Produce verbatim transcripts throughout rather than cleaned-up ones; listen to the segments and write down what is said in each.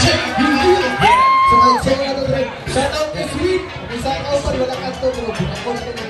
Shout out kay Sweet. Isa ka pa rin wala kanto bro. Ako na rin.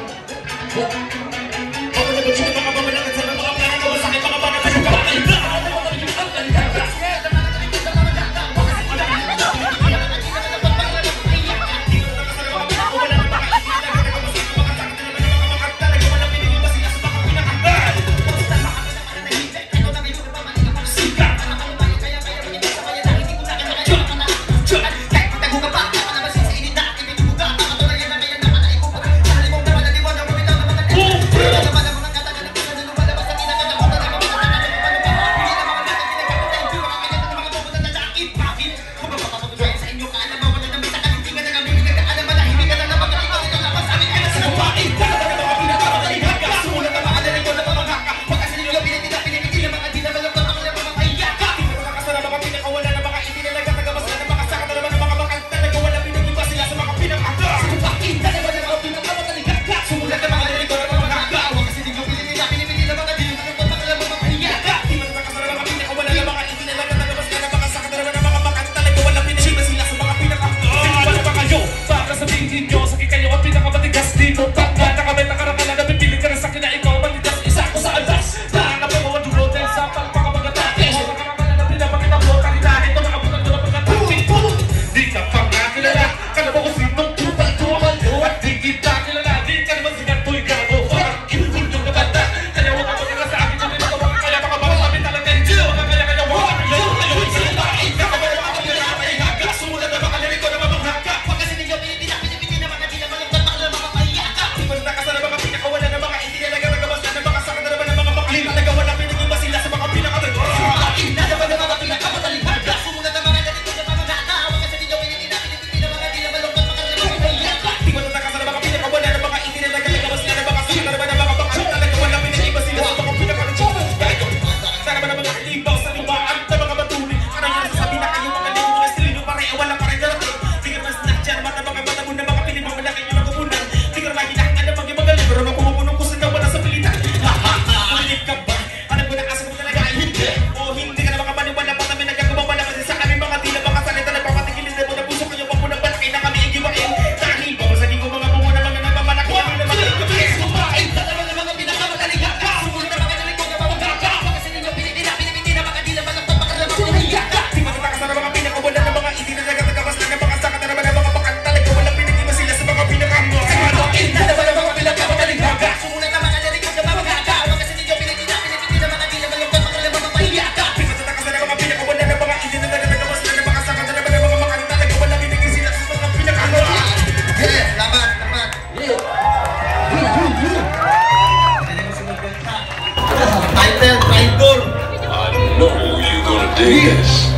Yes.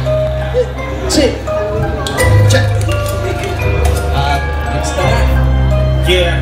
Check. Check. Uh, next time. Yeah.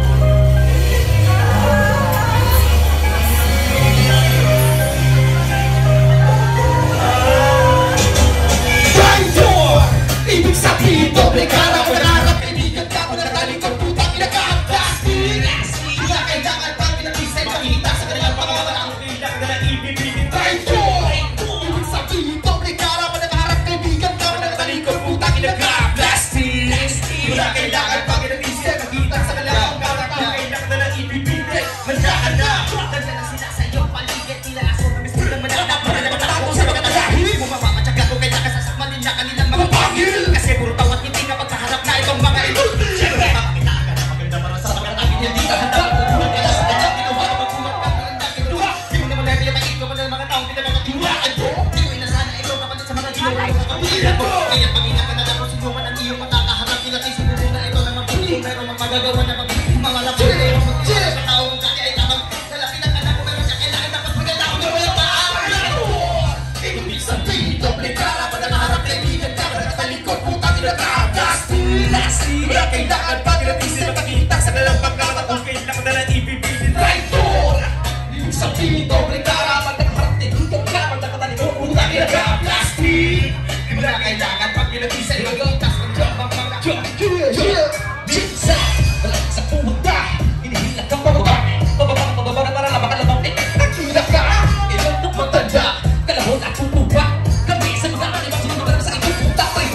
Traitor! Ibig sabihin, doble cara, pangarap, kaibigan ka, manataling kang putang kinakatas. Kaya kailangan pang pinag-isay, makita sa kanilang pangalang. Traitor! Ibig sabihin, doble cara, pangarap, kaibigan ka, manataling kang putang kinakatas. Wala kailangan pang pinag-isay, makita sa kanilang pangalang. Kailangan na lang ibibigay, mandahan na. Nagdala na sila sa iyong paligid, nila aso na gusto na mananap, para na matapos sa mga talahin. Mamamatsaga ko kaya kasasakman din na kanilang mga pangil. Kasi puro tawat hindi kapag kaharap na itong mga idol. Siyempre, makakita ka na maganda para sa mga namin hindi ka handa. Kung kaya sa kanya, ginawa ka magkumat ka na ang dating luha. Di mo naman natin yung maikot ng mga taong pinagkakatiwaan ko. Di ko inasahan na ikaw kapatid sa mga ginawa ko sa kapilihan ko. Kaya pag-ingat ka na lang kung sinuman ang iyong makakaharap. Nila kayo siguro na ito naman kung meron mang magagawa na mga lapos na iyong magkulat sa taong kaya ay tamang lalaki ng anak ko meron siya kailangan dapat maganda ako na walang paan. Ibig sabihin, doble cara, panakaharap, kaibigan ka, panakatalikod, putang kinakatas. Wala kailangan pa kinatisin, makakita sa kanilang pagkakatatong kailangan na lang ibibigin. Traitor! Ibig sabihin, doble cara, panakaharap, kaibigan ka, panakatalikod, putang kinakatas. Wala kailangan pa kinatisin, makakita sa kanilang pagkakatatong Jinsa! Wala sa pumunta, hinihila kang pamuta. Pababang pababang para lang makalabang eh, nakila ka. Ilang nang matanda, kalahon at pupupa. Kami sa mga kanibang sinunod na sa aking puta.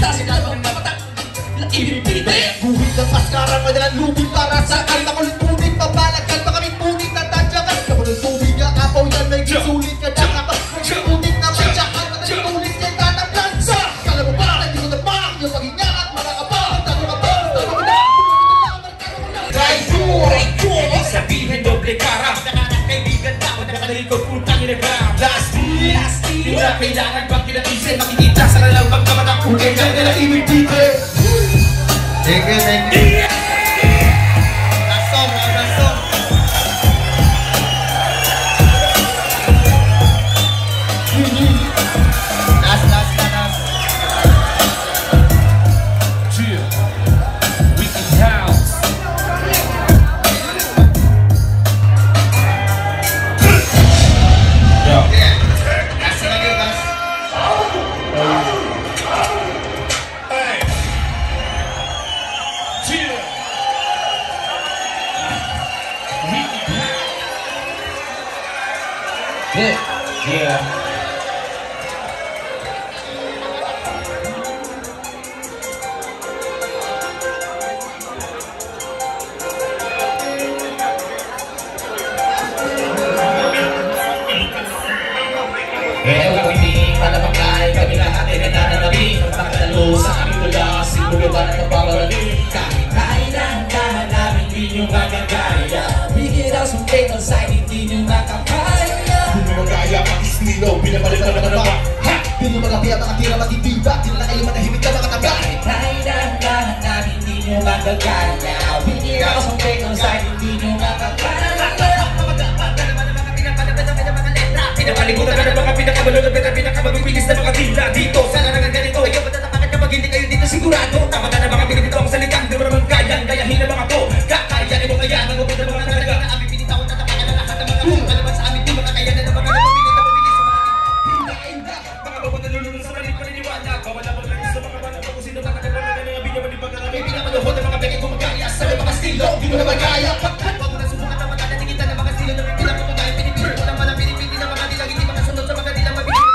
Tasin na ang mamatang ibibite. Guhit ng maskara, madalang lubid para sa kalma. Kulit punit, pabalag, kalma kami punit na tadyakan. Kapag tubig na apaw yan, may gisulit ka na kapag punit na mansyakan, madaling tulit yan tatablan sa. Kala mo ba, hindi ko naman yung paghinga at mga kapag tanong ka ba, tanong ka na, Drive through, drive through. Ibig sabihin doble cara. Kaibigan na ako nakatalikod, putang inagram. Last beat, di na kailangan pang kinatisin. Makikita sa nalang magkamatang kulay na nila imidite. Thank you, thank you. Last song, last song. Last, last, last. Chill. Wicked House. Yo. Yeah. Last lagi, guys. Hey. Chill. Wicked House. Yeah. Yeah. Ngayon kami, malabangkay, kami lahat ay nananalabi. Magpakatalo sa aming tula, siguro ba na napaparali? Kahit kailan ka namin, di nyo magagaya. Bigyan ang sumpay ng side, hindi nyo makakaya. Di nyo magaya, pag-istilo, pinabalitan na naman ba? Ha! Di nyo magapia, makatira, matitiba. Di na kayo manahimik na mga taga. Kahit kailan ka namin, di nyo magagaya. Bigyan ang sumpay ng side, hindi nyo makakaya. Pinapalibutan na ng mga pinakamalulog at pinakamabibigis na mga tila dito. Sana naman ganito, ayaw matatapakan kapag hindi kayo dito sigurado. Tama na ng mga pinipito ang salitang di mo naman kayang gayahin ang mga to. Kakayanin mo kaya ng upit ng mga talaga na aming pinitawan at tapakan na lahat ng mga to. Kalaman sa amin di makakayanan ng mga napipilit na mabilis sa mga pinakainda. Mga bawat nalulunod sa maling paniniwala. Bawala mo lang sa mga bata kung sino nakakagawa na mga binyaman ibang kami. Pinamaluhod ng mga peke kung magkaya sa mga estilo. Di mo na magkaya. Pagkat wag mo na subukan na matatatingitan ng mga estilo na may pinapapagay. Pinipili ko lang malang pinipili ng mga dilang hindi makasunod sa mga dilang mabilis.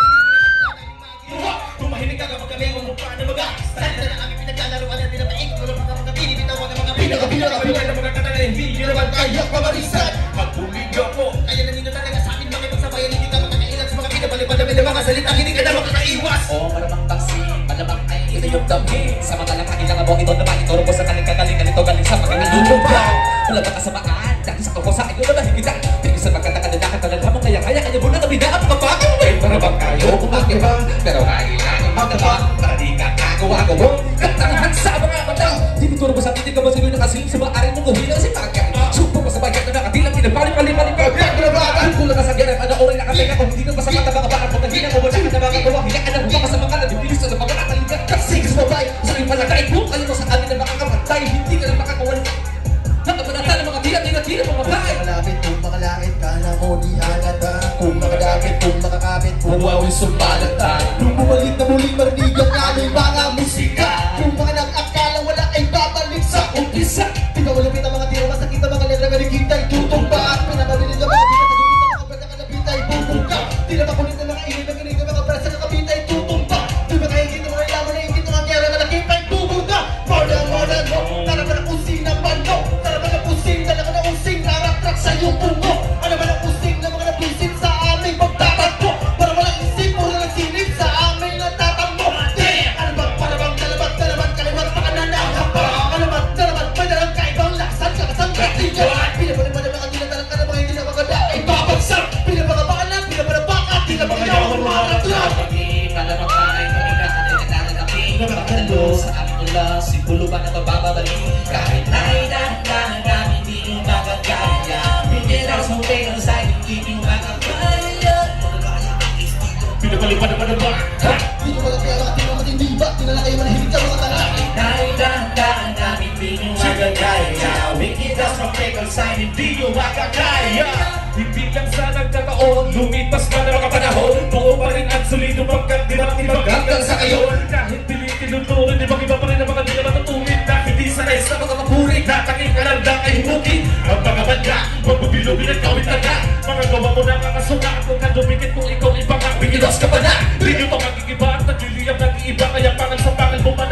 Tumahimik ka kapag kami ang umukha na mga style na aming pinaglalaruan at pinapaik. Wala mga mga pinipitawan ng mga pinakapinakapilan ng mga katana. Hindi nyo naman kaya pamarisan. Magpulig ako. Kaya na ninyo talaga sa akin makipagsabayan. Hindi ka makakailan sa mga pinapalipadamin ng mga salita. Hindi ka na makakaiwas. Oo, maramang taksi, malamang ay ito yung dami. Sa mga lang kanilang abong ito naman. Ituro ko sa kaling-kagaling. Ganito galing sa mga nilulubaw. Wala ba kasamaan? Dahil sa ako sa akin na nahigitan. Tingin sa pagkatakadadakan talaga mo. Kaya kaya kanya muna na binaan mga bagay. Wait, marabang kayo kumakibang. Pero kailangan magkabang. Para di ka kagawa-gawa. Katangan sa mga mata. Tinituro ko sa titig ka ba sino nakasin. Sa maaari mong gawin ang sipagay. Supo ko sa bayan na nakatilang. Pinapali-pali-pali ka. Kaya kung nakasagiran. Ano oray nakatinga ko. Hindi ka pa sa mata mga bakal. Pag hindi na mo wala ka na mga gawa. Hindi ka na buka sa mga nadibilis na mga nakaligan. Kasi sa babae. Sa iyong palagay mo. Kayo mo sa amin na makakamatay. Hindi ka na makakawala. Nakapanata ng mga tira-tira-tira mga bahay. Malapit kung makalangit ka na mo di halata. Kung makadapit, kung makakapit, kung wawin sumalata. Nung bumalik na muling marinig ang aming mga musika. Kung mga nag-akala wala ay babalik sa umpisa. Pinawalapit ang mga tira, masakit ang mga letra, galikitay tutumba. At pinabalinig ang mga tira, nagumit ang mga brasa, kalapitay bubuka. Di na makulit ng mga ilim, naginig ang mga brasa, kalapitay tutumba. Di ba kahigit ang mga ilaman na ingit ng mga kera, kalakipay bubuka. More than, more than, more. Tara ba na kusing ng bando? Tara ba na kusing, tala ka na using, naratrak sa iyong pungo. Ano ba na kusing na mga napusin sa aming pagtatakbo? Para walang isip, puro lang sinip sa aming natatambo. Ano ba, parabang, dalabat, dalabat, kalimat, pakananahapa. Kalamat, dalabat, may dalang kaibang laksan, kakasang gatilyo. Pinapalipan ng mga tinatalang ka na mga hindi na maganda ay babagsak. Pinapakabakan lang, pinapalabakan, di na mga yawang maratrak. Malamang ay kami na kanilalanan kami. Napakalo sa aming ula, siguro ba na mabababalik? Kahit ay dahan-dahan namin, di nyo magagaya. Bigyan ang sumpay ng side, hindi nyo magagaya. Pinapalipan naman naman. Ha? Di nyo magagaya, mga tinong matindi ba? Di na lang kayo manahimik sa mga tala. Kahit dahan-dahan namin, di nyo magagaya. Bigyan ang sumpay ng side, hindi nyo magagaya. Hindi lang sa nagkataon, lumipas ka na mga panahon. Buo pa rin at solido pagkat di matibag hanggang sa kayon. Kahit pinitinuturin, ibang iba pa rin ang mga di na matutumin. Dahil di sanay sa mga mapurik, nataking alarda ay himukin. Ang mga banda, magbubilogin at kawit taga. Mga gawa mo na kakasuka, kung kadumikit kung ikaw ibang ang bigilos ka pa na. Di nyo to magigiba at nagliliyang nag-iiba, kaya pangal sa pangal mo pa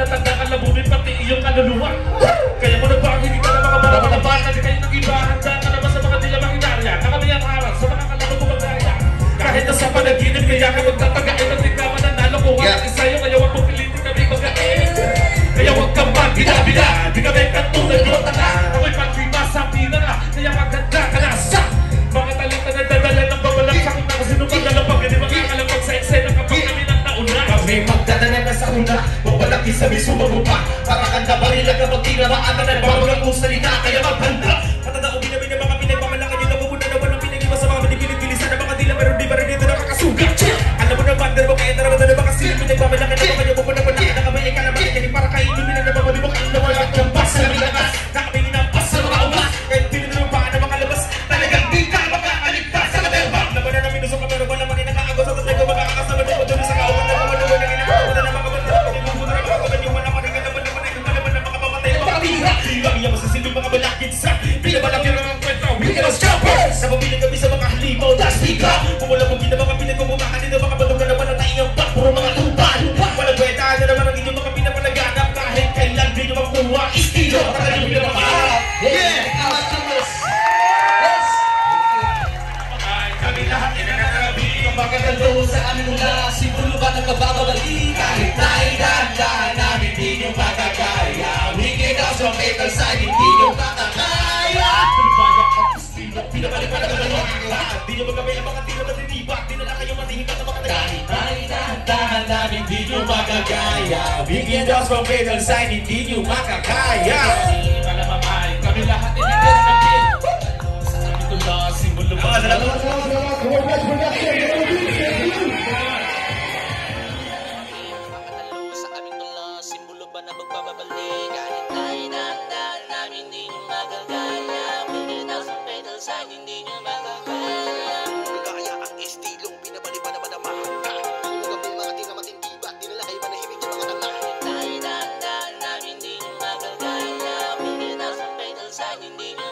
taas from fatal side, hindi nyo makakaya. Hindi pa namamahal, kami lahat inigyan ng pin. Sa kapito lang, simbolo ba? Salamat, salamat, salamat. Congrats, production. Sa kaming tula, simbolo ba na magpapabalik? Kahit tayo dahan-dahan namin, hindi nyo magagaya. Pwede na sa pedal side, hindi nyo magagaya. Kaya ang estilong pinabali pa naman ang mahaka. Magapil mga di na matindiba, di nila kayo manahimik sa mga tanga. Kahit tayo dahan-dahan namin, hindi nyo magagaya. Pwede na sa pedal side, hindi nyo